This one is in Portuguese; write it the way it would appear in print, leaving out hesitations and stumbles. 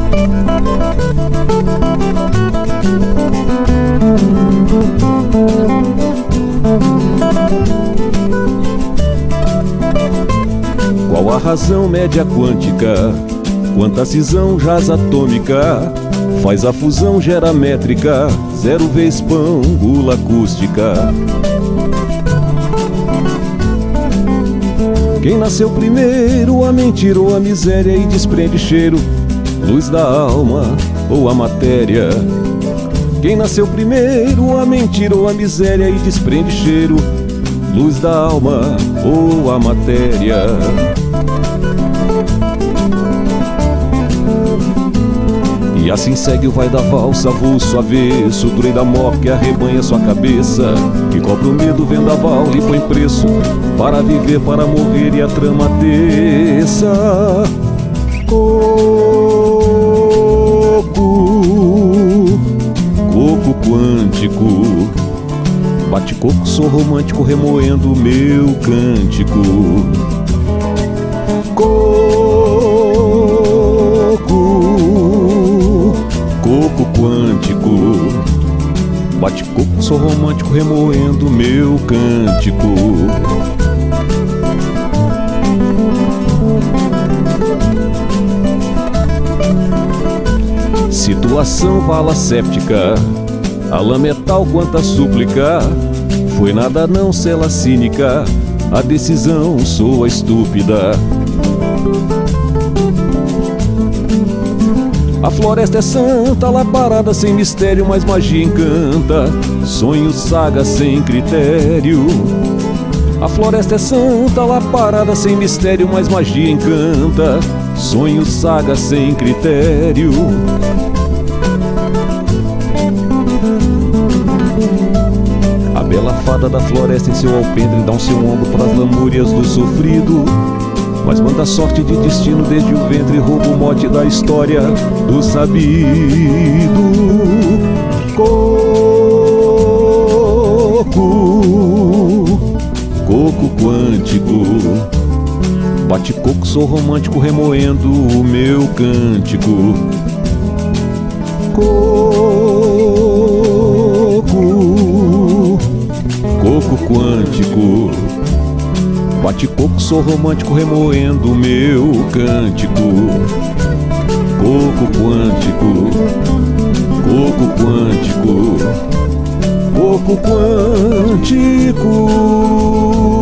Qual a razão média quântica? Quanta cisão jaz atômica? Faz a fusão, gera métrica, zero vez pão, gula acústica. Quem nasceu primeiro, a mentira ou a miséria, e desprende cheiro, luz da alma ou a matéria? Quem nasceu primeiro, a mentira ou a miséria, e desprende cheiro, luz da alma ou a matéria? E assim segue o vai da valsa, avulso, avesso, do rei da mor que arrebanha sua cabeça, que cobra o medo, vendaval e põe preço, para viver, para morrer e a trama desça. Coco quântico, bate coco, sou romântico, remoendo meu cântico. Coco quântico, bate coco, sou romântico, remoendo meu cântico. Situação vala séptica, a lã metal quanta súplica, foi nada não cela cínica, a decisão soa estúpida. A floresta é santa, lá parada sem mistério, mas magia encanta, sonho saga sem critério. A floresta é santa, lá parada sem mistério, mas magia encanta, sonho saga sem critério. A bela fada da floresta em seu alpendre dá um seu ombro pras lamúrias do sofrido, mas manda sorte de destino desde o ventre, rouba o mote da história do sabido. Coco quântico, bate coco, sou romântico, remoendo o meu cântico. Coco quântico, bate coco, sou romântico, remoendo meu cântico. Coco quântico, coco quântico, coco quântico.